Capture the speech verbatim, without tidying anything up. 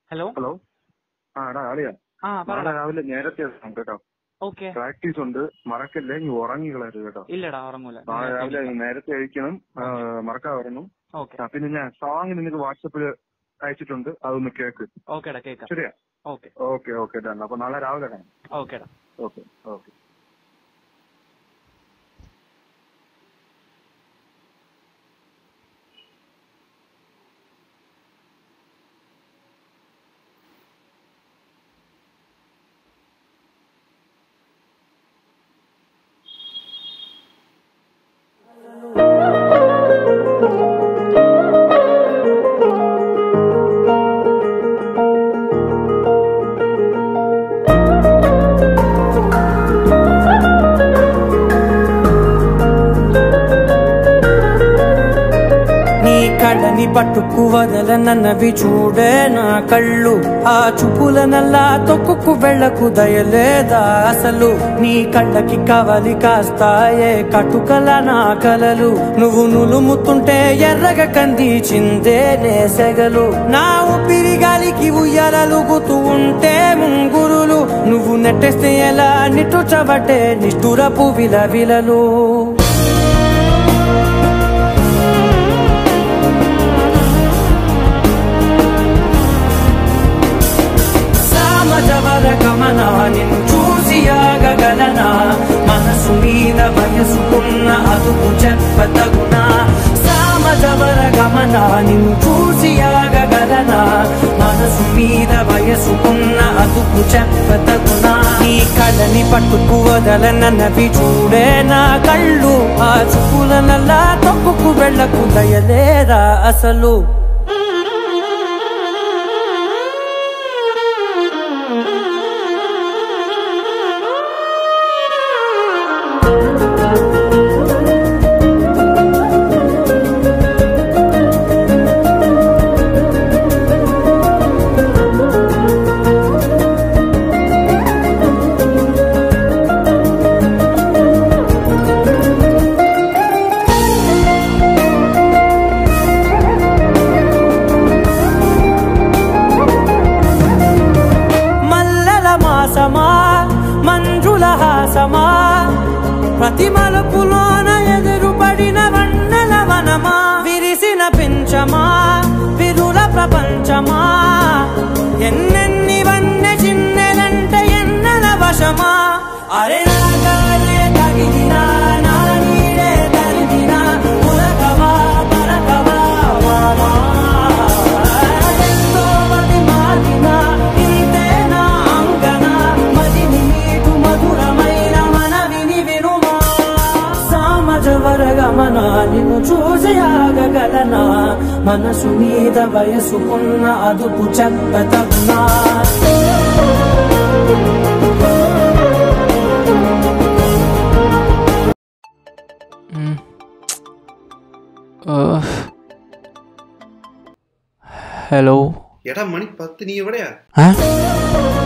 Hello hello ആ എടാ ആളിയാ ആ നാളെ പറയടാ. രാവിലെ നേരത്തെ എത്തണം കേട്ടോ. ഓക്കെ. പ്രാക്ടീസ് ഉണ്ട്, മറക്കല്ലേ, നീ ഉറങ്ങി കളയരുത് കേട്ടോ. ഇല്ലടാ ഉറങ്ങൂല. നാളെ നേരത്തെ രാവിലെ എണീക്കാം. നേരത്തെ കഴിക്കണം, മറക്കാതെ വരണം. ഓക്കെ ആ, പിന്നെ ഞാൻ സോങ് നിനക്ക് വാട്സപ്പിൽ അയച്ചിട്ടുണ്ട്, അതൊന്ന് കേക്ക്. ഓക്കേടാ കേൾക്കാം. ശരിയാ? Okay okay okay done. അപ്പൊ നാളെ രാവിലെ കാണാം. ഓക്കേടാ. Okay okay. కళ్ళని పట్టుకు వదలనన్నవి చూడే నా కళ్ళు, ఆ చూపులనల్లా తొక్కుకు వెళ్ళకు దయలేదా అసలు. నీ కళ్ళకి కవలి కాస్తాయే కటుకల నా కలలు, నువ్వు నులుముతుంటే ఎర్రగ కందిచిందే నేసెగలు. నా ఊపిరి గాలికి ఉయ్యాలలుగుతూ ఉంటే ముంగురులు, నువ్వు నెట్టేస్తే ఎలా నిట్టుచబట్టే నిష్ఠురపు విలవిలలు. గమనా నిన్ను చూసి ఆగగలనా, మనసు మీద వయసుకున్న అదుపు చెప్పతగునా. సామజవర గమనా నిన్ను చూసి ఆగగలనా, మనసు మీద వయసుకున్న అదుపు చెప్పతగునా. నీ కళ్ళని పట్టుకు వదలనన్నవి చూడే నా కళ్ళు, ఆ చూపులనల్లా తొక్కుకు వెళ్ళకు దయలేరా అసలు. మంజుల హాసమా ప్రతి మలుపులోన ఎదురుపడిన వన్నెల వనమా, విరిసిన పించమా విరుల ప్రపంచమా, ఎన్నెన్ని వన్నె చిన్నెలంటే ఎన్నెల వశమా. అరే నాగాలే తగిలినా నా నీడే తరిమినా, ఉలకవా పరకవా వామా, ఎంతో మది మాటినా ఇంతేనా అంగన, మదిని నీటు మధురమైన మనవిని వినుమా. సామజవర గమనా నిన్ను చూసి ఆగగలనా, మనసు మీద వయసుకున్న అదుపు చెప్పతగునా. ഹലോ എടാ മണി പത്ത്, നീ എവിടെയാ?